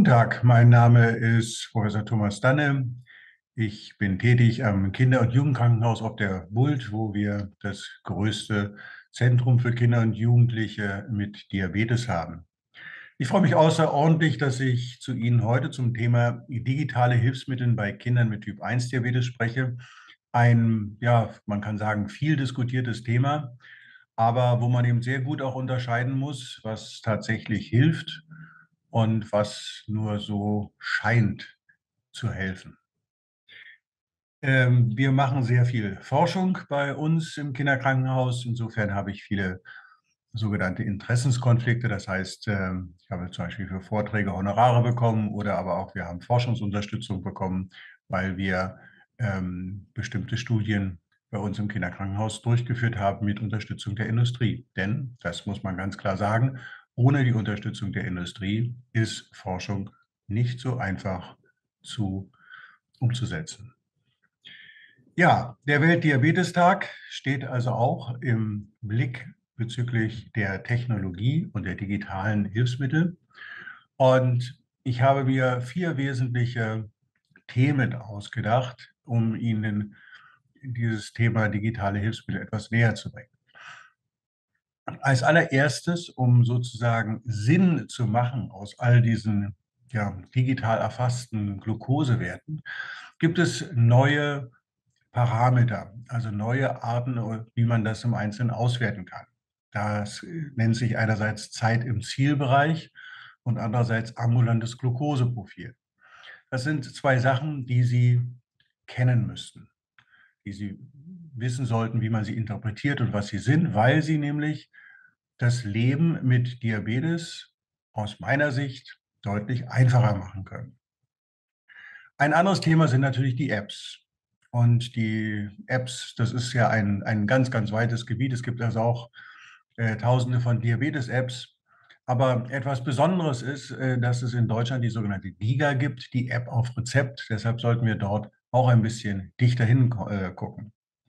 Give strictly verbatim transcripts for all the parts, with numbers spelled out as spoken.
Guten Tag, mein Name ist Professor Thomas Danne. Ich bin tätig am Kinder- und Jugendkrankenhaus auf der Bult, wo wir das größte Zentrum für Kinder und Jugendliche mit Diabetes haben. Ich freue mich außerordentlich, dass ich zu Ihnen heute zum Thema digitale Hilfsmittel bei Kindern mit Typ eins Diabetes spreche. Ein, ja, man kann sagen, viel diskutiertes Thema, aber wo man eben sehr gut auch unterscheiden muss, was tatsächlich hilft und was nur so scheint zu helfen. Ähm, wir machen sehr viel Forschung bei uns im Kinderkrankenhaus. Insofern habe ich viele sogenannte Interessenskonflikte. Das heißt, ähm, ich habe zum Beispiel für Vorträge Honorare bekommen oder aber auch wir haben Forschungsunterstützung bekommen, weil wir ähm, bestimmte Studien bei uns im Kinderkrankenhaus durchgeführt haben mit Unterstützung der Industrie. Denn, das muss man ganz klar sagen, ohne die Unterstützung der Industrie ist Forschung nicht so einfach zu umzusetzen. Ja, der Weltdiabetestag steht also auch im Blick bezüglich der Technologie und der digitalen Hilfsmittel. Und ich habe mir vier wesentliche Themen ausgedacht, um Ihnen dieses Thema digitale Hilfsmittel etwas näher zu bringen. Als allererstes, um sozusagen Sinn zu machen aus all diesen ja, digital erfassten Glukosewerten, gibt es neue Parameter, also neue Arten, wie man das im Einzelnen auswerten kann. Das nennt sich einerseits Zeit im Zielbereich und andererseits ambulantes Glukoseprofil. Das sind zwei Sachen, die Sie kennen müssten, die Sie wissen sollten, wie man sie interpretiert und was sie sind, weil sie nämlich das Leben mit Diabetes aus meiner Sicht deutlich einfacher machen können. Ein anderes Thema sind natürlich die Apps. Und die Apps, das ist ja ein, ein ganz, ganz weites Gebiet. Es gibt also auch äh, Tausende von Diabetes-Apps. Aber etwas Besonderes ist, äh, dass es in Deutschland die sogenannte DiGA gibt, die App auf Rezept. Deshalb sollten wir dort auch ein bisschen dichter hingucken.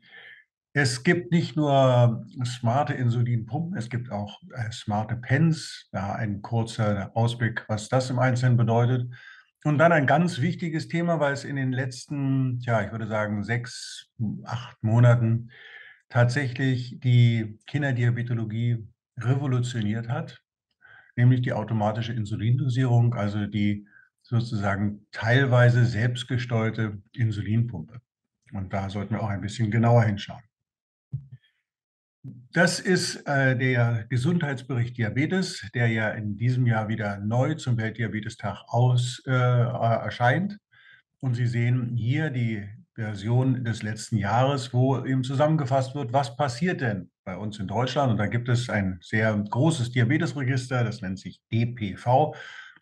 Es gibt nicht nur smarte Insulinpumpen, es gibt auch äh, smarte Pens. Da ein kurzer Ausblick, was das im Einzelnen bedeutet. Und dann ein ganz wichtiges Thema, weil es in den letzten, ja, ich würde sagen, sechs, acht Monaten tatsächlich die Kinderdiabetologie revolutioniert hat, nämlich die automatische Insulindosierung, also die sozusagen teilweise selbstgesteuerte Insulinpumpe. Und da sollten wir auch ein bisschen genauer hinschauen. Das ist äh, der Gesundheitsbericht Diabetes, der ja in diesem Jahr wieder neu zum Weltdiabetestag aus, äh, erscheint. Und Sie sehen hier die Version des letzten Jahres, wo eben zusammengefasst wird, was passiert denn bei uns in Deutschland. Und da gibt es ein sehr großes Diabetesregister, das nennt sich D P V.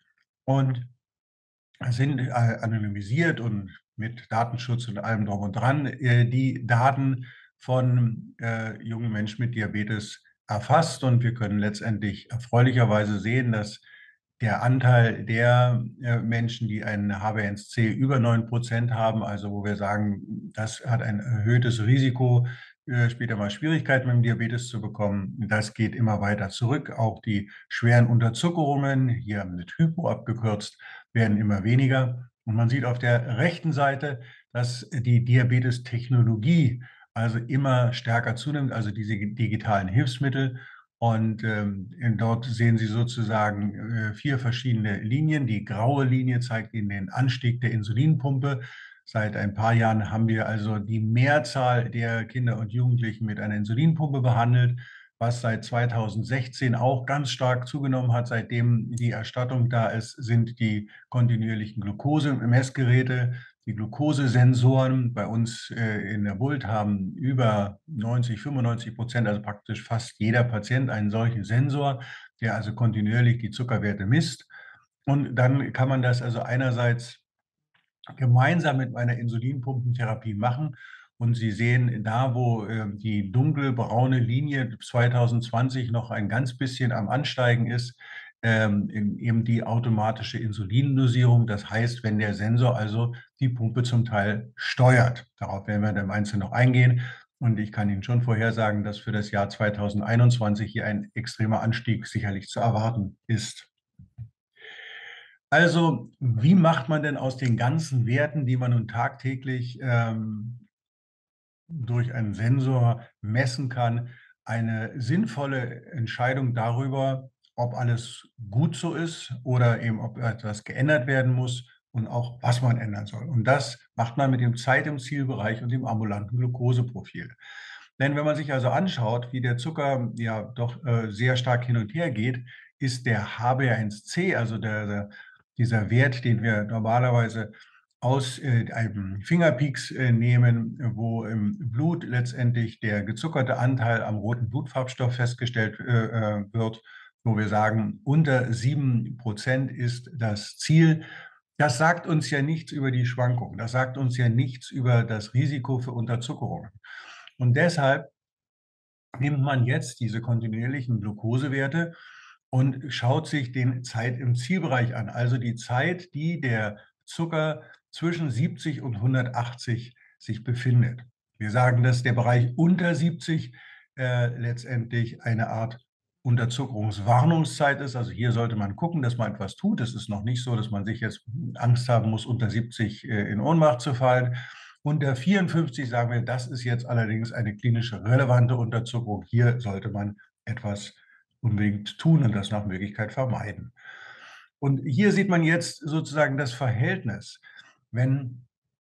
Und sind äh, anonymisiert und mit Datenschutz und allem drum und dran äh, die Daten von äh, jungen Menschen mit Diabetes erfasst. Und wir können letztendlich erfreulicherweise sehen, dass der Anteil der äh, Menschen, die einen H b A eins C über neun Prozent haben, also wo wir sagen, das hat ein erhöhtes Risiko, äh, später mal Schwierigkeiten mit dem Diabetes zu bekommen, das geht immer weiter zurück. Auch die schweren Unterzuckerungen, hier mit Hypo abgekürzt, werden immer weniger. Und man sieht auf der rechten Seite, dass die Diabetestechnologie also immer stärker zunimmt, also diese digitalen Hilfsmittel. Und ähm, dort sehen Sie sozusagen äh, vier verschiedene Linien. Die graue Linie zeigt Ihnen den Anstieg der Insulinpumpe. Seit ein paar Jahren haben wir also die Mehrzahl der Kinder und Jugendlichen mit einer Insulinpumpe behandelt, was seit zweitausendsechzehn auch ganz stark zugenommen hat. Seitdem die Erstattung da ist, sind die kontinuierlichen Glukosemessgeräte, die Glukosesensoren bei uns äh, in der Bult haben über neunzig, fünfundneunzig Prozent, also praktisch fast jeder Patient einen solchen Sensor, der also kontinuierlich die Zuckerwerte misst. Und dann kann man das also einerseits gemeinsam mit einer Insulinpumpentherapie machen. Und Sie sehen da, wo äh, die dunkelbraune Linie zweitausendzwanzig noch ein ganz bisschen am Ansteigen ist, ähm, eben die automatische Insulindosierung. Das heißt, wenn der Sensor also die Pumpe zum Teil steuert. Darauf werden wir dann im Einzelnen noch eingehen. Und ich kann Ihnen schon vorhersagen, dass für das Jahr zweitausendeinundzwanzig hier ein extremer Anstieg sicherlich zu erwarten ist. Also, wie macht man denn aus den ganzen Werten, die man nun tagtäglich ähm, durch einen Sensor messen kann, eine sinnvolle Entscheidung darüber, ob alles gut so ist oder eben ob etwas geändert werden muss und auch was man ändern soll. Und das macht man mit dem Zeit im Zielbereich und dem ambulanten Glukoseprofil. Denn wenn man sich also anschaut, wie der Zucker ja doch äh, sehr stark hin und her geht, ist der H b A eins C, also der, der, dieser Wert, den wir normalerweise aus äh, einem Fingerpieks äh, nehmen, wo im Blut letztendlich der gezuckerte Anteil am roten Blutfarbstoff festgestellt äh, äh, wird, wo wir sagen, unter sieben Prozent ist das Ziel. Das sagt uns ja nichts über die Schwankung. Das sagt uns ja nichts über das Risiko für Unterzuckerungen. Und deshalb nimmt man jetzt diese kontinuierlichen Glukosewerte und schaut sich den Zeit im Zielbereich an, also die Zeit, die der Zucker zwischen siebzig und hundertachtzig sich befindet. Wir sagen, dass der Bereich unter siebzig äh, letztendlich eine Art Unterzuckerungswarnungszeit ist. Also hier sollte man gucken, dass man etwas tut. Es ist noch nicht so, dass man sich jetzt Angst haben muss, unter siebzig äh, in Ohnmacht zu fallen. Unter vierundfünfzig sagen wir, das ist jetzt allerdings eine klinisch relevante Unterzuckerung. Hier sollte man etwas unbedingt tun und das nach Möglichkeit vermeiden. Und hier sieht man jetzt sozusagen das Verhältnis, wenn,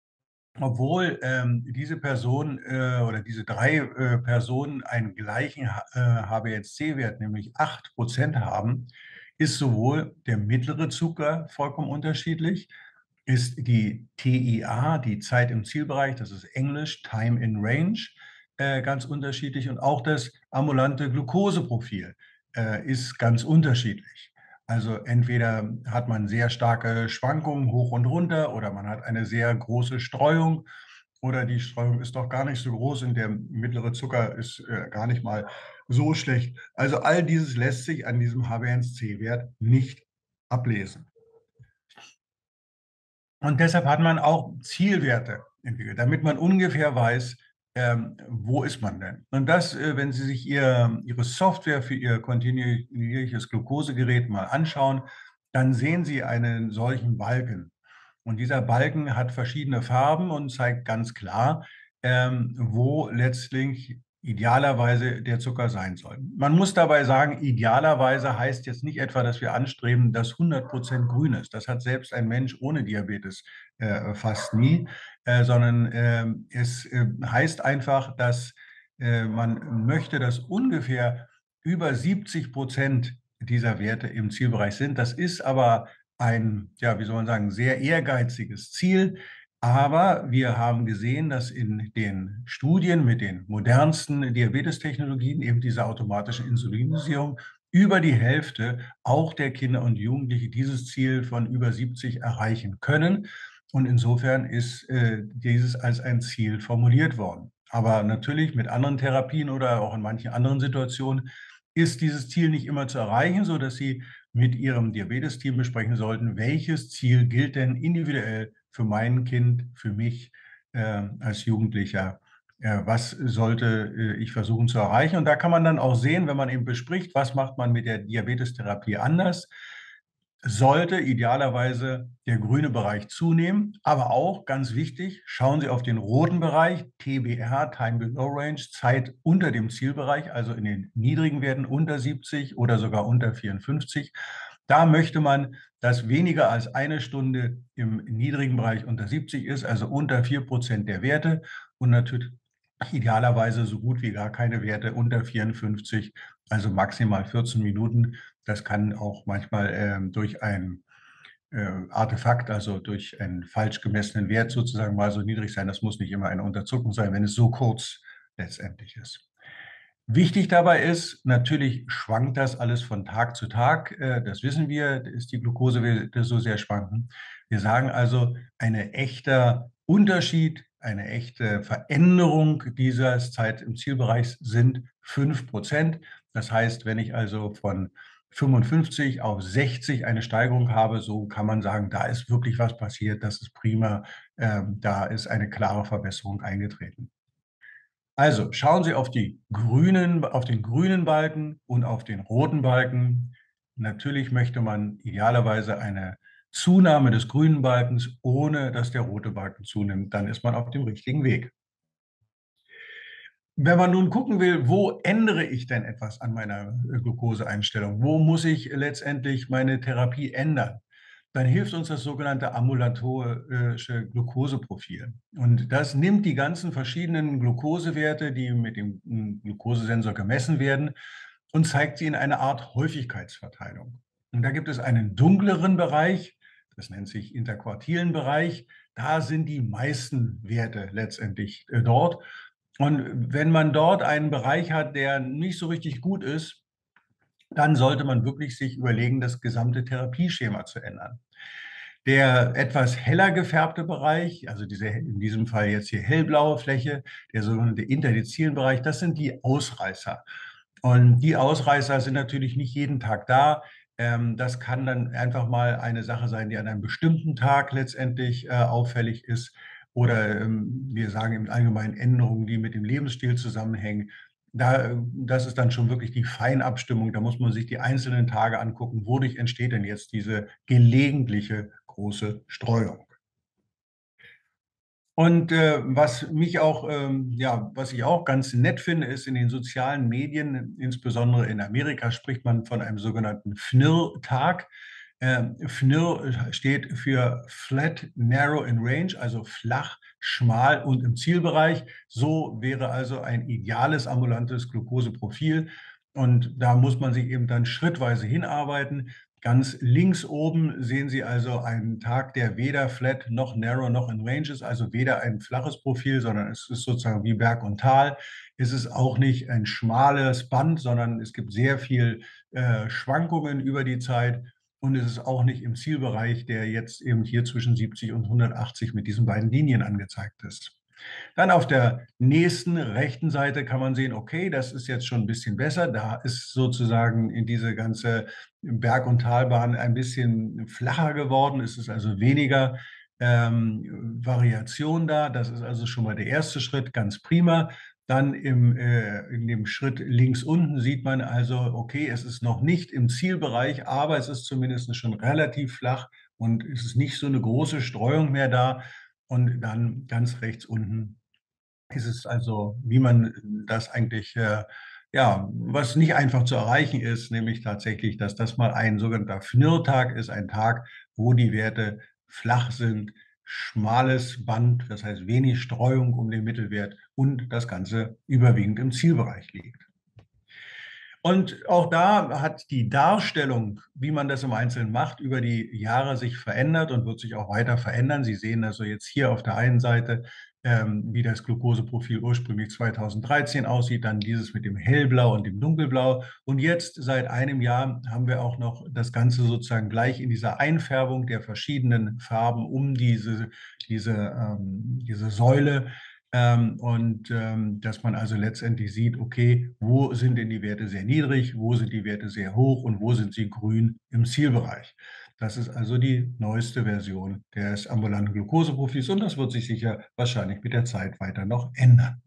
obwohl ähm, diese Person äh, oder diese drei äh, Personen einen gleichen H- äh, H b A eins C-Wert, nämlich acht Prozent haben, ist sowohl der mittlere Zucker vollkommen unterschiedlich, ist die T I A, die Zeit im Zielbereich, das ist Englisch, Time in Range, äh, ganz unterschiedlich. Und auch das ambulante Glukoseprofil äh, ist ganz unterschiedlich. Also entweder hat man sehr starke Schwankungen hoch und runter oder man hat eine sehr große Streuung oder die Streuung ist doch gar nicht so groß und der mittlere Zucker ist äh, gar nicht mal so schlecht. Also all dieses lässt sich an diesem H b A eins C-Wert nicht ablesen. Und deshalb hat man auch Zielwerte entwickelt, damit man ungefähr weiß, ähm, wo ist man denn. Und das, äh, wenn Sie sich Ihr, Ihre Software für Ihr kontinuierliches Glukosegerät mal anschauen, dann sehen Sie einen solchen Balken. Und dieser Balken hat verschiedene Farben und zeigt ganz klar, ähm, wo letztlich idealerweise der Zucker sein soll. Man muss dabei sagen, idealerweise heißt jetzt nicht etwa, dass wir anstreben, dass hundert Prozent grün ist. Das hat selbst ein Mensch ohne Diabetes äh, fast nie, äh, sondern äh, es äh, heißt einfach, dass äh, man möchte, dass ungefähr über siebzig Prozent dieser Werte im Zielbereich sind. Das ist aber ein, ja, wie soll man sagen, sehr ehrgeiziges Ziel. Aber wir haben gesehen, dass in den Studien mit den modernsten Diabetestechnologien, eben diese automatische Insulinisierung, über die Hälfte auch der Kinder und Jugendliche dieses Ziel von über siebzig erreichen können. Und insofern ist äh, dieses als ein Ziel formuliert worden. Aber natürlich mit anderen Therapien oder auch in manchen anderen Situationen ist dieses Ziel nicht immer zu erreichen, sodass Sie mit Ihrem Diabetesteam besprechen sollten, welches Ziel gilt denn individuell für mein Kind, für mich äh, als Jugendlicher, äh, was sollte äh, ich versuchen zu erreichen. Und da kann man dann auch sehen, wenn man eben bespricht, was macht man mit der Diabetestherapie anders, sollte idealerweise der grüne Bereich zunehmen, aber auch ganz wichtig, schauen Sie auf den roten Bereich, T B R, Time Below Range, Zeit unter dem Zielbereich, also in den niedrigen Werten unter siebzig oder sogar unter vierundfünfzig. Da möchte man, dass weniger als eine Stunde im niedrigen Bereich unter siebzig ist, also unter vier Prozent der Werte und natürlich idealerweise so gut wie gar keine Werte unter vierundfünfzig, also maximal vierzehn Minuten. Das kann auch manchmal ähm, durch ein äh, Artefakt, also durch einen falsch gemessenen Wert sozusagen mal so niedrig sein. Das muss nicht immer eine Unterzuckung sein, wenn es so kurz letztendlich ist. Wichtig dabei ist, natürlich schwankt das alles von Tag zu Tag. Äh, Das wissen wir, ist die Glukosewerte so sehr schwanken. Wir sagen also, ein echter Unterschied, eine echte Veränderung dieses Zeit im Zielbereich sind fünf Prozent. Das heißt, wenn ich also von fünfundfünfzig auf sechzig eine Steigerung habe, so kann man sagen, da ist wirklich was passiert, das ist prima, ähm, da ist eine klare Verbesserung eingetreten. Also schauen Sie auf die grünen, auf den grünen Balken und auf den roten Balken. Natürlich möchte man idealerweise eine Zunahme des grünen Balkens, ohne dass der rote Balken zunimmt. Dann ist man auf dem richtigen Weg. Wenn man nun gucken will, wo ändere ich denn etwas an meiner äh, Glukoseeinstellung? Wo muss ich letztendlich meine Therapie ändern? Dann hilft uns das sogenannte ambulatorische Glukoseprofil. Und das nimmt die ganzen verschiedenen Glukosewerte, die mit dem mm, Glukosesensor gemessen werden, und zeigt sie in eine Art Häufigkeitsverteilung. Und da gibt es einen dunkleren Bereich, das nennt sich interquartilen Bereich. Da sind die meisten Werte letztendlich äh, dort. Und wenn man dort einen Bereich hat, der nicht so richtig gut ist, dann sollte man wirklich sich überlegen, das gesamte Therapieschema zu ändern. Der etwas heller gefärbte Bereich, also diese, in diesem Fall jetzt hier hellblaue Fläche, der sogenannte interdizilen Bereich, das sind die Ausreißer. Und die Ausreißer sind natürlich nicht jeden Tag da. Ähm, Das kann dann einfach mal eine Sache sein, die an einem bestimmten Tag letztendlich äh, auffällig ist. Oder ähm, wir sagen im Allgemeinen Änderungen, die mit dem Lebensstil zusammenhängen. Da, das ist dann schon wirklich die Feinabstimmung. Da muss man sich die einzelnen Tage angucken, wodurch entsteht denn jetzt diese gelegentliche große Streuung. Und äh, was mich auch, ähm, ja, was ich auch ganz nett finde, ist in den sozialen Medien, insbesondere in Amerika, spricht man von einem sogenannten F N I R-Tag. Ähm, F N I R steht für Flat, Narrow in Range, also flach, schmal und im Zielbereich. So wäre also ein ideales ambulantes Glukoseprofil. Und da muss man sich eben dann schrittweise hinarbeiten. Ganz links oben sehen Sie also einen Tag, der weder flat noch narrow noch in range ist, also weder ein flaches Profil, sondern es ist sozusagen wie Berg und Tal. Es ist auch nicht ein schmales Band, sondern es gibt sehr viel äh, Schwankungen über die Zeit. Und es ist auch nicht im Zielbereich, der jetzt eben hier zwischen siebzig und hundertachtzig mit diesen beiden Linien angezeigt ist. Dann auf der nächsten rechten Seite kann man sehen, okay, das ist jetzt schon ein bisschen besser. Da ist sozusagen in diese ganze Berg- und Talbahn ein bisschen flacher geworden. Es ist also weniger ähm, Variation da. Das ist also schon mal der erste Schritt, ganz prima. Dann im, äh, in dem Schritt links unten sieht man also, okay, es ist noch nicht im Zielbereich, aber es ist zumindest schon relativ flach und es ist nicht so eine große Streuung mehr da. Und dann ganz rechts unten ist es also, wie man das eigentlich, äh, ja, was nicht einfach zu erreichen ist, nämlich tatsächlich, dass das mal ein sogenannter F N I R-Tag ist, ein Tag, wo die Werte flach sind, schmales Band, das heißt wenig Streuung um den Mittelwert und das Ganze überwiegend im Zielbereich liegt. Und auch da hat die Darstellung, wie man das im Einzelnen macht, über die Jahre sich verändert und wird sich auch weiter verändern. Sie sehen also jetzt hier auf der einen Seite, ähm, wie das Glukoseprofil ursprünglich zweitausenddreizehn aussieht, dann dieses mit dem Hellblau und dem Dunkelblau. Und jetzt seit einem Jahr haben wir auch noch das Ganze sozusagen gleich in dieser Einfärbung der verschiedenen Farben um diese, diese, ähm, diese Säule. Ähm, und ähm, dass man also letztendlich sieht, okay, wo sind denn die Werte sehr niedrig, wo sind die Werte sehr hoch und wo sind sie grün im Zielbereich. Das ist also die neueste Version des ambulanten Glukoseprofils und das wird sich sicher wahrscheinlich mit der Zeit weiter noch ändern.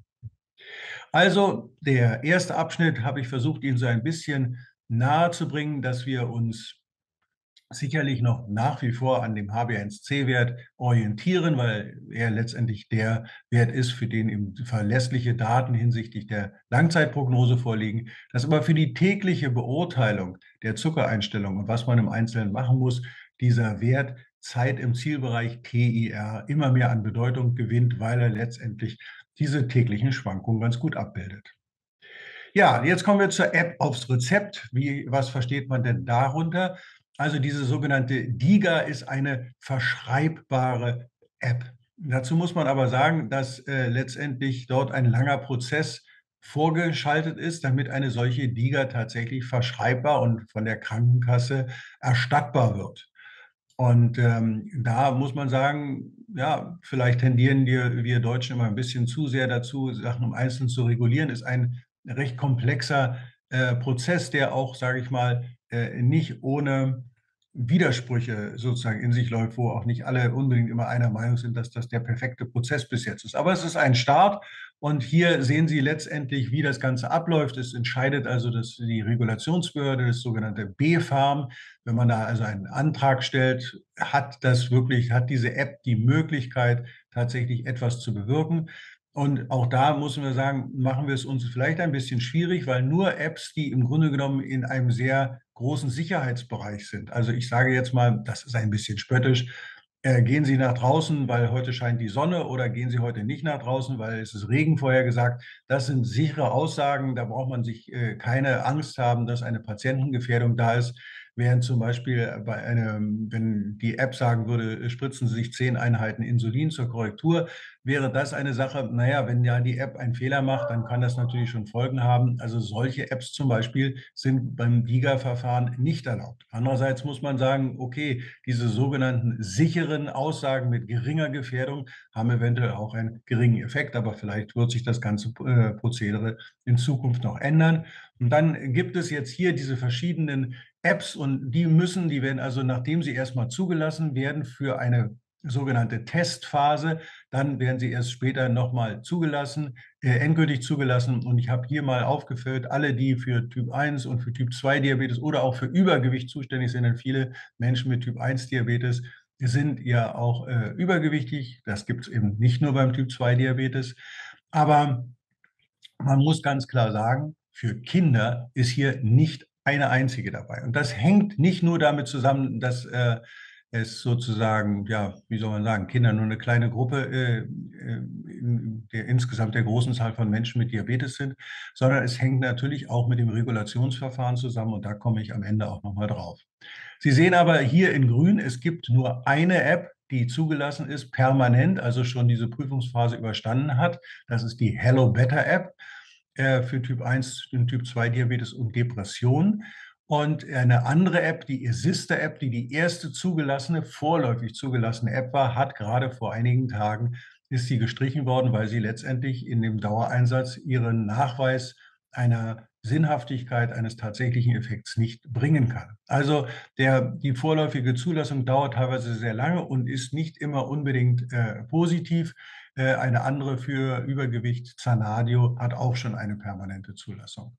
Also der erste Abschnitt habe ich versucht, Ihnen so ein bisschen nahezubringen, dass wir uns sicherlich noch nach wie vor an dem H b A eins C-Wert orientieren, weil er letztendlich der Wert ist, für den eben verlässliche Daten hinsichtlich der Langzeitprognose vorliegen. Dass aber für die tägliche Beurteilung der Zuckereinstellung und was man im Einzelnen machen muss, dieser Wert Zeit im Zielbereich T I R immer mehr an Bedeutung gewinnt, weil er letztendlich diese täglichen Schwankungen ganz gut abbildet. Ja, jetzt kommen wir zur App aufs Rezept. Wie, was versteht man denn darunter? Also diese sogenannte DIGA ist eine verschreibbare App. Dazu muss man aber sagen, dass äh, letztendlich dort ein langer Prozess vorgeschaltet ist, damit eine solche DIGA tatsächlich verschreibbar und von der Krankenkasse erstattbar wird. Und ähm, da muss man sagen, ja, vielleicht tendieren wir, wir Deutschen immer ein bisschen zu sehr dazu, Sachen im Einzelnen zu regulieren. Ist ein recht komplexer äh, Prozess, der auch, sage ich mal, äh, nicht ohne Widersprüche sozusagen in sich läuft, wo auch nicht alle unbedingt immer einer Meinung sind, dass das der perfekte Prozess bis jetzt ist. Aber es ist ein Start und hier sehen Sie letztendlich, wie das Ganze abläuft. Es entscheidet also dass die Regulationsbehörde, das sogenannte BfArM. Wenn man da also einen Antrag stellt, hat das wirklich, hat diese App die Möglichkeit, tatsächlich etwas zu bewirken. Und auch da müssen wir sagen, machen wir es uns vielleicht ein bisschen schwierig, weil nur Apps, die im Grunde genommen in einem sehr großen Sicherheitsbereich sind. Also ich sage jetzt mal, das ist ein bisschen spöttisch, äh, gehen Sie nach draußen, weil heute scheint die Sonne, oder gehen Sie heute nicht nach draußen, weil es ist Regen vorhergesagt. Das sind sichere Aussagen, da braucht man sich äh, keine Angst haben, dass eine Patientengefährdung da ist. Während zum Beispiel bei einem, wenn die App sagen würde, spritzen Sie sich zehn Einheiten Insulin zur Korrektur, wäre das eine Sache, naja, wenn ja die App einen Fehler macht, dann kann das natürlich schon Folgen haben. Also solche Apps zum Beispiel sind beim DiGA-Verfahren nicht erlaubt. Andererseits muss man sagen, okay, diese sogenannten sicheren Aussagen mit geringer Gefährdung haben eventuell auch einen geringen Effekt, aber vielleicht wird sich das ganze äh, Prozedere in Zukunft noch ändern. Und dann gibt es jetzt hier diese verschiedenen Apps und die müssen, die werden also, nachdem sie erstmal zugelassen werden für eine sogenannte Testphase, dann werden sie erst später nochmal zugelassen, äh, endgültig zugelassen. Und ich habe hier mal aufgeführt, alle, die für Typ eins und für Typ zwei Diabetes oder auch für Übergewicht zuständig sind, denn viele Menschen mit Typ eins Diabetes sind ja auch äh, übergewichtig. Das gibt es eben nicht nur beim Typ zwei Diabetes. Aber man muss ganz klar sagen, für Kinder ist hier nicht eine einzige dabei. Und das hängt nicht nur damit zusammen, dass äh, es sozusagen, ja, wie soll man sagen, Kinder nur eine kleine Gruppe äh, äh, in der insgesamt der großen Zahl von Menschen mit Diabetes sind, sondern es hängt natürlich auch mit dem Regulationsverfahren zusammen und da komme ich am Ende auch nochmal drauf. Sie sehen aber hier in grün, es gibt nur eine App, die zugelassen ist, permanent, also schon diese Prüfungsphase überstanden hat. Das ist die Hello Better App äh, für Typ eins und Typ zwei Diabetes und Depression. Und eine andere App, die Assista-App, die die erste zugelassene, vorläufig zugelassene App war, hat gerade vor einigen Tagen, ist sie gestrichen worden, weil sie letztendlich in dem Dauereinsatz ihren Nachweis einer Sinnhaftigkeit eines tatsächlichen Effekts nicht bringen kann. Also der, die vorläufige Zulassung dauert teilweise sehr lange und ist nicht immer unbedingt äh, positiv. Äh, eine andere für Übergewicht, Zanadio, hat auch schon eine permanente Zulassung.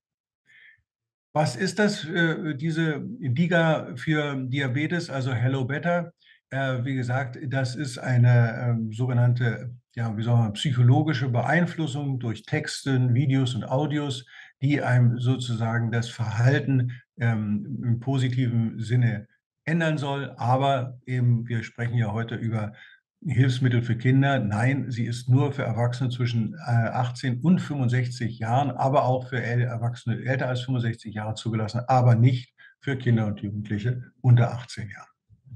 Was ist das, äh, diese DiGA für Diabetes, also Hello Better? Äh, wie gesagt, das ist eine ähm, sogenannte, ja, wie soll man, psychologische Beeinflussung durch Texte, Videos und Audios, die einem sozusagen das Verhalten ähm, im positiven Sinne ändern soll. Aber eben, wir sprechen ja heute über Hilfsmittel für Kinder. Nein, sie ist nur für Erwachsene zwischen äh, achtzehn und fünfundsechzig Jahren, aber auch für äl Erwachsene älter als fünfundsechzig Jahre zugelassen, aber nicht für Kinder und Jugendliche unter achtzehn Jahren.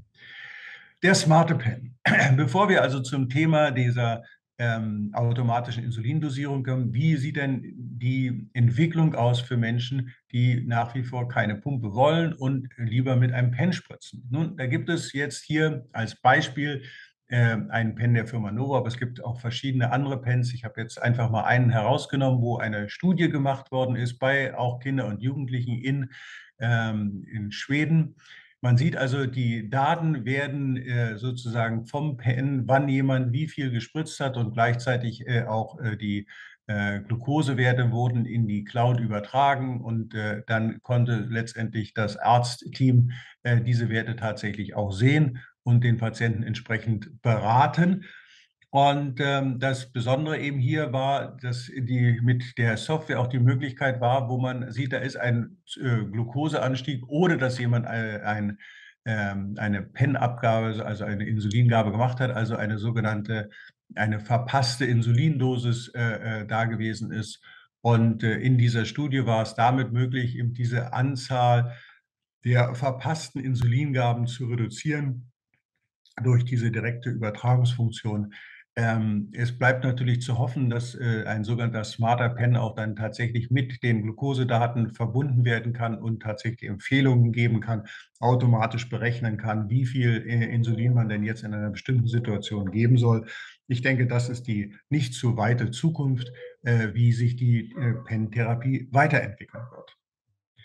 Der smarte Pen. Bevor wir also zum Thema dieser ähm, automatischen Insulindosierung kommen, wie sieht denn die Entwicklung aus für Menschen, die nach wie vor keine Pumpe wollen und lieber mit einem Pen spritzen? Nun, da gibt es jetzt hier als Beispiel äh, einen Pen der Firma Novo, aber es gibt auch verschiedene andere Pens. Ich habe jetzt einfach mal einen herausgenommen, wo eine Studie gemacht worden ist bei auch Kindern und Jugendlichen in, ähm, in Schweden. Man sieht also, die Daten werden äh, sozusagen vom Pen, wann jemand wie viel gespritzt hat, und gleichzeitig äh, auch äh, die äh, Glukosewerte wurden in die Cloud übertragen, und äh, dann konnte letztendlich das Arztteam äh, diese Werte tatsächlich auch sehen und den Patienten entsprechend beraten. Und ähm, das Besondere eben hier war, dass die mit der Software auch die Möglichkeit war, wo man sieht, da ist ein äh, Glukoseanstieg, ohne dass jemand äh, ein, ähm, eine Pen-Abgabe, also eine Insulingabe gemacht hat, also eine sogenannte, eine verpasste Insulindosis äh, äh, da gewesen ist. Und äh, in dieser Studie war es damit möglich, eben diese Anzahl der verpassten Insulingaben zu reduzieren durch diese direkte Übertragungsfunktion. Ähm, es bleibt natürlich zu hoffen, dass äh, ein sogenannter smarter Pen auch dann tatsächlich mit den Glukosedaten verbunden werden kann und tatsächlich Empfehlungen geben kann, automatisch berechnen kann, wie viel äh, Insulin man denn jetzt in einer bestimmten Situation geben soll. Ich denke, das ist die nicht zu weite Zukunft, äh, wie sich die äh, Pen-Therapie weiterentwickeln wird.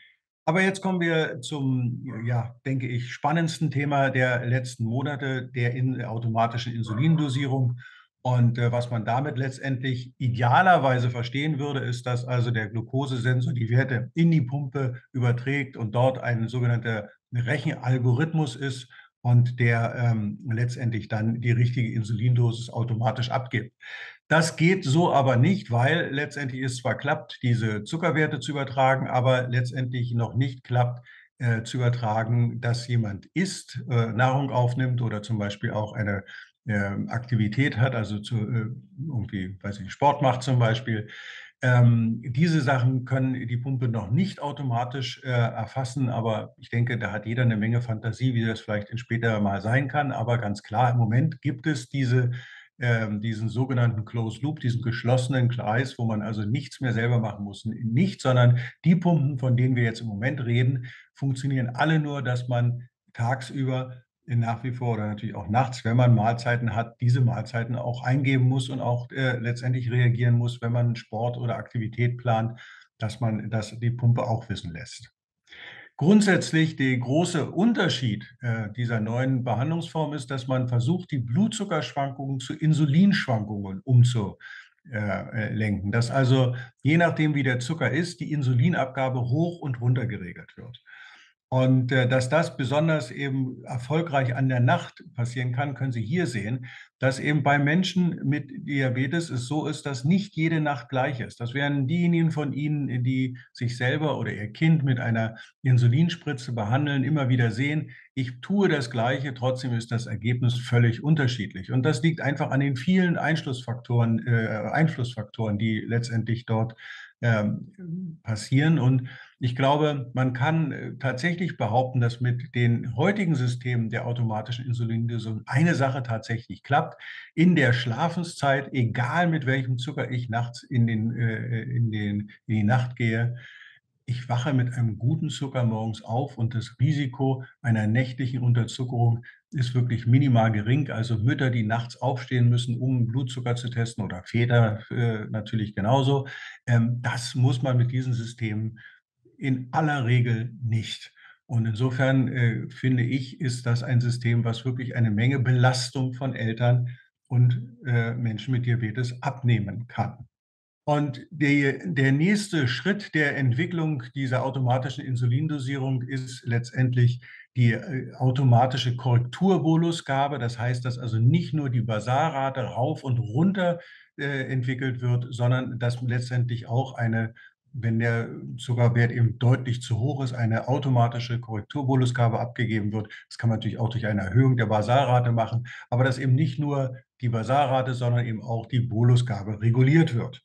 Aber jetzt kommen wir zum, ja, denke ich, spannendsten Thema der letzten Monate, der in automatischen Insulindosierung. Und äh, was man damit letztendlich idealerweise verstehen würde, ist, dass also der Glukosesensor die Werte in die Pumpe überträgt und dort ein sogenannter Rechenalgorithmus ist und der ähm, letztendlich dann die richtige Insulindosis automatisch abgibt. Das geht so aber nicht, weil letztendlich es zwar klappt, diese Zuckerwerte zu übertragen, aber letztendlich noch nicht klappt, äh, zu übertragen, dass jemand isst, äh, Nahrung aufnimmt oder zum Beispiel auch eine äh, Aktivität hat, also zu, äh, irgendwie, weiß ich, Sport macht zum Beispiel. Ähm, diese Sachen können die Pumpe noch nicht automatisch äh, erfassen, aber ich denke, da hat jeder eine Menge Fantasie, wie das vielleicht in später mal sein kann. Aber ganz klar, im Moment gibt es diese ähm, diesen sogenannten Closed Loop, diesen geschlossenen Kreis, wo man also nichts mehr selber machen muss. Nicht, sondern die Pumpen, von denen wir jetzt im Moment reden, funktionieren alle nur, dass man tagsüber nach wie vor oder natürlich auch nachts, wenn man Mahlzeiten hat, diese Mahlzeiten auch eingeben muss und auch äh, letztendlich reagieren muss, wenn man Sport oder Aktivität plant, dass man das die Pumpe auch wissen lässt. Grundsätzlich der große Unterschied äh, dieser neuen Behandlungsform ist, dass man versucht, die Blutzuckerschwankungen zu Insulinschwankungen umzulenken. Äh, dass also je nachdem, wie der Zucker ist, die Insulinabgabe hoch und runter geregelt wird. Und äh, dass das besonders eben erfolgreich an der Nacht passieren kann, können Sie hier sehen, dass eben bei Menschen mit Diabetes es so ist, dass nicht jede Nacht gleich ist. Das werden diejenigen von Ihnen, die sich selber oder ihr Kind mit einer Insulinspritze behandeln, immer wieder sehen, ich tue das Gleiche, trotzdem ist das Ergebnis völlig unterschiedlich. Und das liegt einfach an den vielen Einflussfaktoren, äh, Einflussfaktoren, die letztendlich dort ähm, passieren. Und ich glaube, man kann äh, tatsächlich behaupten, dass mit den heutigen Systemen der automatischen Insulindosierung eine Sache tatsächlich klappt. In der Schlafenszeit, egal mit welchem Zucker ich nachts in, den, äh, in, den, in die Nacht gehe, ich wache mit einem guten Zucker morgens auf und das Risiko einer nächtlichen Unterzuckerung ist wirklich minimal gering. Also Mütter, die nachts aufstehen müssen, um Blutzucker zu testen oder Väter äh, natürlich genauso, ähm, das muss man mit diesen Systemen in aller Regel nicht. Und insofern äh, finde ich, ist das ein System, was wirklich eine Menge Belastung von Eltern und äh, Menschen mit Diabetes abnehmen kann. Und die, der nächste Schritt der Entwicklung dieser automatischen Insulindosierung ist letztendlich die äh, automatische Korrekturbolusgabe. Das heißt, dass also nicht nur die Basarrate rauf und runter äh, entwickelt wird, sondern dass letztendlich auch eine, wenn der Zuckerwert eben deutlich zu hoch ist, eine automatische Korrekturbolusgabe abgegeben wird. Das kann man natürlich auch durch eine Erhöhung der Basarrate machen, aber dass eben nicht nur die Basarrate, sondern eben auch die Bolusgabe reguliert wird.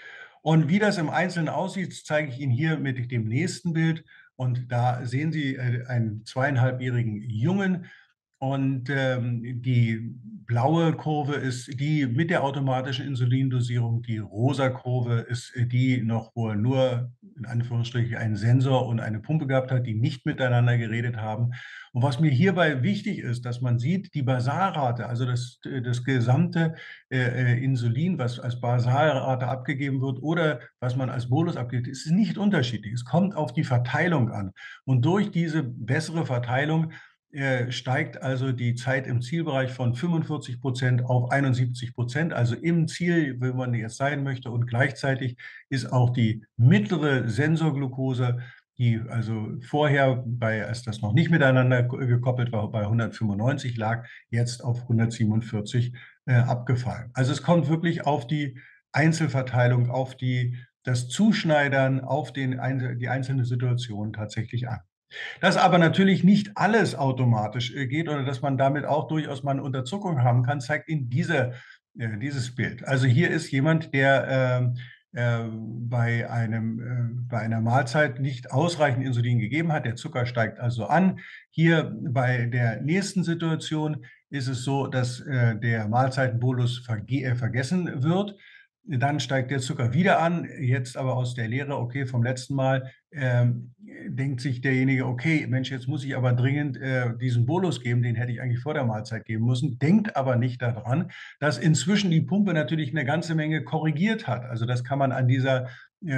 Und wie das im Einzelnen aussieht, zeige ich Ihnen hier mit dem nächsten Bild. Und da sehen Sie äh, einen zweieinhalbjährigen Jungen. Und ähm, die blaue Kurve ist die mit der automatischen Insulindosierung. Die rosa Kurve ist die noch, wo er nur in Anführungsstrichen einen Sensor und eine Pumpe gehabt hat, die nicht miteinander geredet haben. Und was mir hierbei wichtig ist, dass man sieht, die Basarrate, also das, das gesamte äh, Insulin, was als Basalrate abgegeben wird oder was man als Bolus abgibt, ist nicht unterschiedlich. Es kommt auf die Verteilung an. Und durch diese bessere Verteilung äh, steigt also die Zeit im Zielbereich von fünfundvierzig Prozent auf einundsiebzig Prozent, also im Ziel, wo man jetzt sein möchte. Und gleichzeitig ist auch die mittlere Sensorglucose, die also vorher, bei, als das noch nicht miteinander gekoppelt war, bei hundertfünfundneunzig lag, jetzt auf hundertsiebenundvierzig äh, abgefallen. Also es kommt wirklich auf die Einzelverteilung, auf die, das Zuschneidern, auf den, die einzelne Situation tatsächlich an. Dass aber natürlich nicht alles automatisch äh, geht oder dass man damit auch durchaus mal eine Unterzuckung haben kann, zeigt Ihnen diese, äh, dieses Bild. Also hier ist jemand, der äh, äh, bei, einem, äh, bei einer Mahlzeit nicht ausreichend Insulin gegeben hat. Der Zucker steigt also an. Hier bei der nächsten Situation ist es so, dass äh, der Mahlzeitenbolus verge äh, vergessen wird. Dann steigt der Zucker wieder an, jetzt aber aus der Lehre, okay, vom letzten Mal, ähm, denkt sich derjenige: „Okay, Mensch, jetzt muss ich aber dringend, äh, diesen Bolus geben, den hätte ich eigentlich vor der Mahlzeit geben müssen“, denkt aber nicht daran, dass inzwischen die Pumpe natürlich eine ganze Menge korrigiert hat. Also, das kann man an dieser, äh,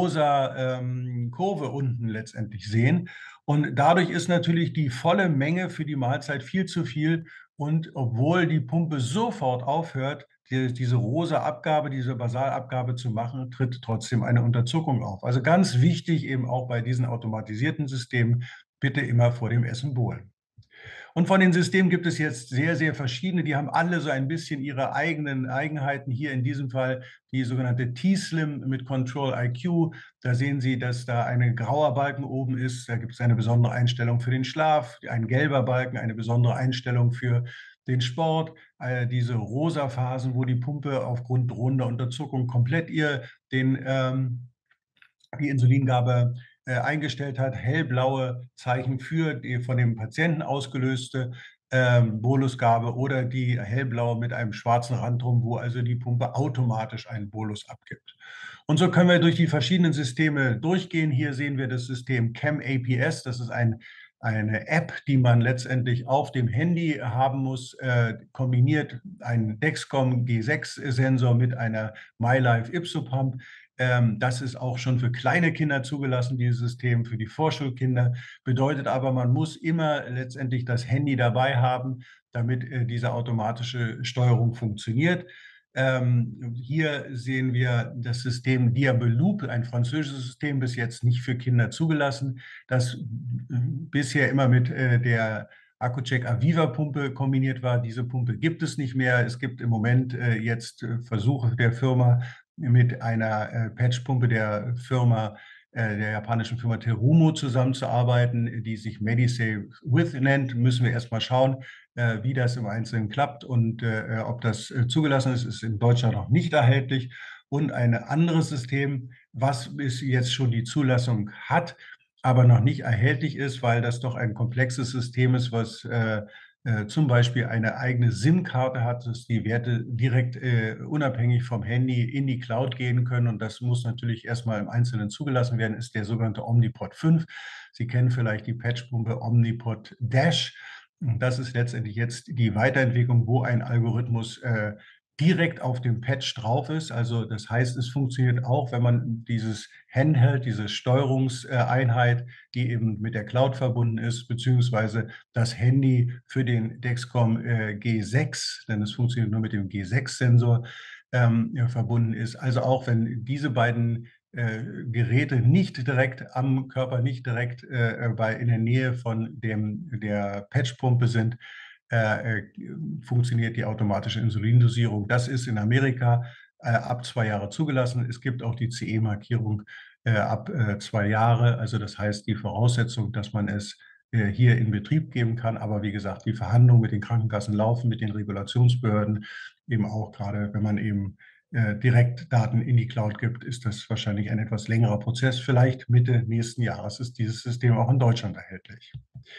rosa, ähm, Kurve unten letztendlich sehen. Und dadurch ist natürlich die volle Menge für die Mahlzeit viel zu viel. Und obwohl die Pumpe sofort aufhört, die diese rosa Abgabe, diese Basalabgabe zu machen, tritt trotzdem eine Unterzuckung auf. Also ganz wichtig eben auch bei diesen automatisierten Systemen, bitte immer vor dem Essen bohlen. Und von den Systemen gibt es jetzt sehr, sehr verschiedene. Die haben alle so ein bisschen ihre eigenen Eigenheiten. Hier in diesem Fall die sogenannte T-Slim mit Control I Q. Da sehen Sie, dass da ein grauer Balken oben ist. Da gibt es eine besondere Einstellung für den Schlaf, ein gelber Balken, eine besondere Einstellung für den Sport, äh, diese rosa Phasen, wo die Pumpe aufgrund drohender Unterzuckung komplett ihr den ähm, die Insulingabe äh, eingestellt hat, hellblaue Zeichen für die von dem Patienten ausgelöste ähm, Bolusgabe oder die hellblaue mit einem schwarzen Rand drum, wo also die Pumpe automatisch einen Bolus abgibt. Und so können wir durch die verschiedenen Systeme durchgehen. Hier sehen wir das System ChemA P S. Das ist ein, eine App, die man letztendlich auf dem Handy haben muss, äh, kombiniert ein Dexcom G sechs Sensor mit einer MyLife Ipsopump. Ähm, das ist auch schon für kleine Kinder zugelassen, dieses System, für die Vorschulkinder. Bedeutet aber, man muss immer letztendlich das Handy dabei haben, damit äh, diese automatische Steuerung funktioniert. Ähm, hier sehen wir das System Diabeloop, ein französisches System, bis jetzt nicht für Kinder zugelassen, das äh, bisher immer mit äh, der Accu-Check Aviva-Pumpe kombiniert war. Diese Pumpe gibt es nicht mehr. Es gibt im Moment äh, jetzt äh, Versuche der Firma, mit einer äh, Patchpumpe der Firma, äh, der japanischen Firma Terumo zusammenzuarbeiten, die sich Medisave With nennt. Müssen wir erst mal schauen, äh, wie das im Einzelnen klappt und äh, ob das äh, zugelassen ist, ist in Deutschland noch nicht erhältlich. Und ein anderes System, was bis jetzt schon die Zulassung hat, aber noch nicht erhältlich ist, weil das doch ein komplexes System ist, was äh, äh, zum Beispiel eine eigene SIM-Karte hat, dass die Werte direkt äh, unabhängig vom Handy in die Cloud gehen können. Und das muss natürlich erstmal im Einzelnen zugelassen werden, ist der sogenannte Omnipod fünf. Sie kennen vielleicht die Patchpumpe Omnipod Dash. Und das ist letztendlich jetzt die Weiterentwicklung, wo ein Algorithmus äh, direkt auf dem Patch drauf ist. Also das heißt, es funktioniert auch, wenn man dieses Handheld, diese Steuerungseinheit, die eben mit der Cloud verbunden ist, beziehungsweise das Handy für den Dexcom äh, G sechs, denn es funktioniert nur mit dem G sechs Sensor, ähm, ja, verbunden ist. Also auch wenn diese beiden äh, Geräte nicht direkt am Körper, nicht direkt äh, bei, in der Nähe von dem, der Patchpumpe sind, äh, äh, funktioniert die automatische Insulindosierung. Das ist in Amerika äh, ab zwei Jahre zugelassen. Es gibt auch die C E-Markierung äh, ab äh, zwei Jahre. Also das heißt, die Voraussetzung, dass man es äh, hier in Betrieb geben kann. Aber wie gesagt, die Verhandlungen mit den Krankenkassen laufen, mit den Regulationsbehörden, eben auch gerade, wenn man eben äh, direkt Daten in die Cloud gibt, ist das wahrscheinlich ein etwas längerer Prozess. Vielleicht Mitte nächsten Jahres ist dieses System auch in Deutschland erhältlich.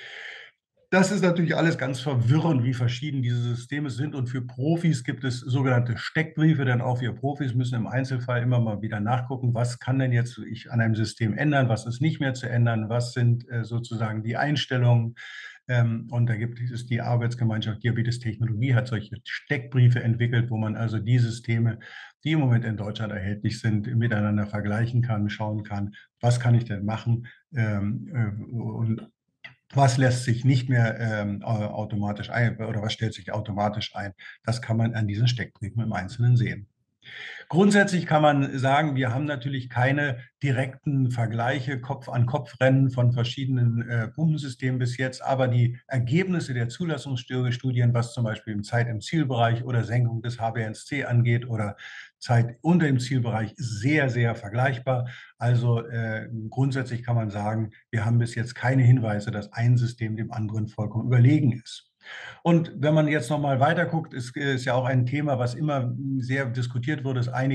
Das ist natürlich alles ganz verwirrend, wie verschieden diese Systeme sind. Und für Profis gibt es sogenannte Steckbriefe, denn auch wir Profis müssen im Einzelfall immer mal wieder nachgucken, was kann denn jetzt ich an einem System ändern, was ist nicht mehr zu ändern, was sind äh, sozusagen die Einstellungen. Ähm, und da gibt es die Arbeitsgemeinschaft Diabetes Technologie, hat solche Steckbriefe entwickelt, wo man also die Systeme, die im Moment in Deutschland erhältlich sind, miteinander vergleichen kann, schauen kann, was kann ich denn machen ähm, äh, und was lässt sich nicht mehr ähm, automatisch ein oder was stellt sich automatisch ein? Das kann man an diesen Steckbriefen im Einzelnen sehen. Grundsätzlich kann man sagen, wir haben natürlich keine direkten Vergleiche, Kopf-an-Kopf-Rennen von verschiedenen äh, Pumpensystemen bis jetzt, aber die Ergebnisse der Zulassungsstudien, was zum Beispiel im Zeit im Zielbereich oder Senkung des H b A N C angeht oder Zeit unter dem Zielbereich, ist sehr, sehr vergleichbar. Also äh, grundsätzlich kann man sagen, wir haben bis jetzt keine Hinweise, dass ein System dem anderen vollkommen überlegen ist. Und wenn man jetzt noch mal weiter guckt, ist, ist ja auch ein Thema, was immer sehr diskutiert wurde, dass einige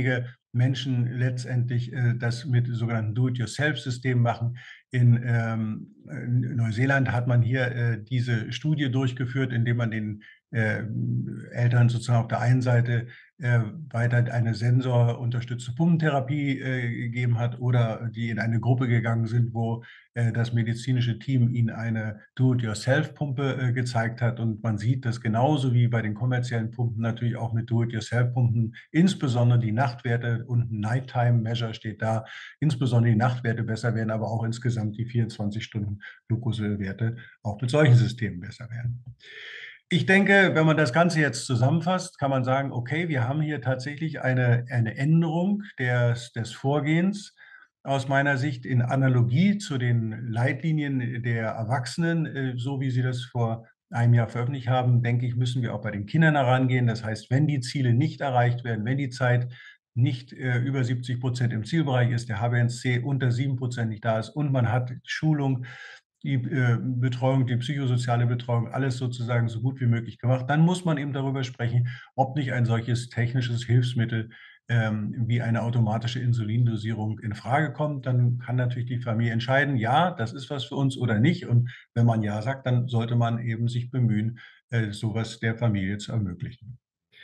Menschen letztendlich äh, das mit sogenannten Do-it-yourself-Systemen machen. In ähm, in Neuseeland hat man hier äh, diese Studie durchgeführt, indem man den äh, Eltern sozusagen auf der einen Seite äh, weiter eine sensorunterstützte Pumpentherapie äh, gegeben hat oder die in eine Gruppe gegangen sind, wo äh, das medizinische Team ihnen eine Do-it-yourself-Pumpe äh, gezeigt hat. Und man sieht, dass genauso wie bei den kommerziellen Pumpen natürlich auch mit Do-it-yourself-Pumpen insbesondere die Nachtwerte und ein Nighttime Measure steht da, insbesondere die Nachtwerte besser werden, aber auch insgesamt die vierundzwanzig Stunden Glukosewerte auch mit solchen Systemen besser werden. Ich denke, wenn man das Ganze jetzt zusammenfasst, kann man sagen, okay, wir haben hier tatsächlich eine, eine Änderung des, des Vorgehens aus meiner Sicht in Analogie zu den Leitlinien der Erwachsenen, äh, so wie sie das vor einem Jahr veröffentlicht haben, denke ich, müssen wir auch bei den Kindern herangehen. Das heißt, wenn die Ziele nicht erreicht werden, wenn die Zeit nicht äh, über siebzig Prozent im Zielbereich ist, der H b A eins C unter sieben Prozent nicht da ist und man hat Schulung, die äh, Betreuung, die psychosoziale Betreuung, alles sozusagen so gut wie möglich gemacht, dann muss man eben darüber sprechen, ob nicht ein solches technisches Hilfsmittel ähm, wie eine automatische Insulindosierung in Frage kommt. Dann kann natürlich die Familie entscheiden, ja, das ist was für uns oder nicht. Und wenn man ja sagt, dann sollte man eben sich bemühen, äh, sowas der Familie zu ermöglichen.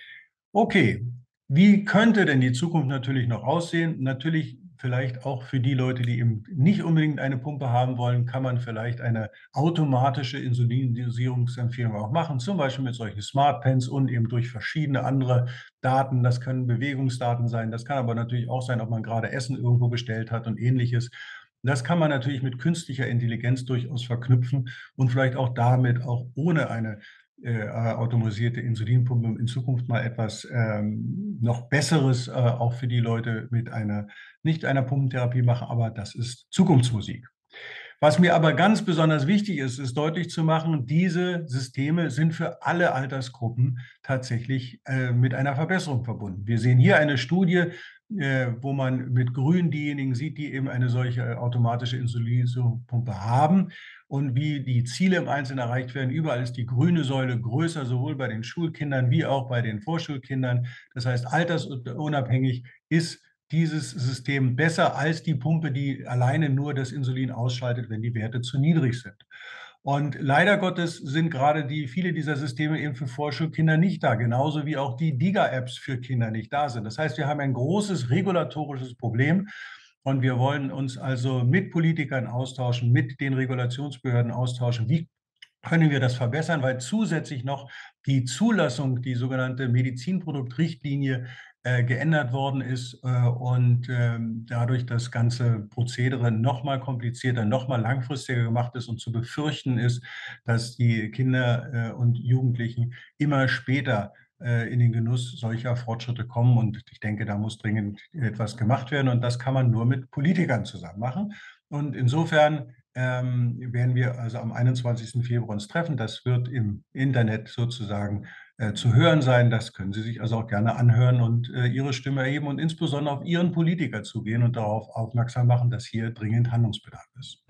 Okay, wie könnte denn die Zukunft natürlich noch aussehen? Natürlich vielleicht auch für die Leute, die eben nicht unbedingt eine Pumpe haben wollen, kann man vielleicht eine automatische Insulindosierungsempfehlung auch machen, zum Beispiel mit solchen Smart Pens und eben durch verschiedene andere Daten. Das können Bewegungsdaten sein, das kann aber natürlich auch sein, ob man gerade Essen irgendwo bestellt hat und Ähnliches. Das kann man natürlich mit künstlicher Intelligenz durchaus verknüpfen und vielleicht auch damit auch ohne eine äh, automatisierte Insulinpumpe in Zukunft mal etwas ähm, noch Besseres äh, auch für die Leute mit einer, nicht einer Pumpentherapie machen, aber das ist Zukunftsmusik. Was mir aber ganz besonders wichtig ist, ist deutlich zu machen, diese Systeme sind für alle Altersgruppen tatsächlich äh, mit einer Verbesserung verbunden. Wir sehen hier eine Studie, äh, wo man mit Grün diejenigen sieht, die eben eine solche automatische Insulinpumpe haben und wie die Ziele im Einzelnen erreicht werden. Überall ist die grüne Säule größer, sowohl bei den Schulkindern wie auch bei den Vorschulkindern. Das heißt, altersunabhängig ist dieses System besser als die Pumpe, die alleine nur das Insulin ausschaltet, wenn die Werte zu niedrig sind. Und leider Gottes sind gerade die, viele dieser Systeme eben für Vorschulkinder nicht da, genauso wie auch die DIGA-Apps für Kinder nicht da sind. Das heißt, wir haben ein großes regulatorisches Problem und wir wollen uns also mit Politikern austauschen, mit den Regulationsbehörden austauschen. Wie können wir das verbessern? Weil zusätzlich noch die Zulassung, die sogenannte Medizinproduktrichtlinie, äh, geändert worden ist äh, und ähm, dadurch das ganze Prozedere noch mal komplizierter, noch mal langfristiger gemacht ist und zu befürchten ist, dass die Kinder äh, und Jugendlichen immer später äh, in den Genuss solcher Fortschritte kommen. Und ich denke, da muss dringend etwas gemacht werden. Und das kann man nur mit Politikern zusammen machen. Und insofern ähm, werden wir also am einundzwanzigsten Februar uns treffen. Das wird im Internet sozusagen äh, zu hören sein. Das können Sie sich also auch gerne anhören und äh, Ihre Stimme erheben und insbesondere auf Ihren Politiker zugehen und darauf aufmerksam machen, dass hier dringend Handlungsbedarf ist.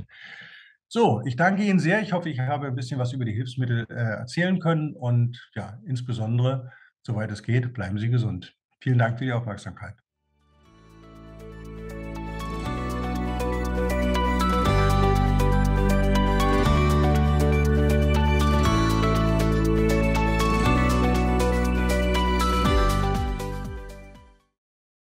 So, ich danke Ihnen sehr. Ich hoffe, ich habe ein bisschen was über die Hilfsmittel äh, erzählen können und ja, insbesondere, soweit es geht, bleiben Sie gesund. Vielen Dank für die Aufmerksamkeit.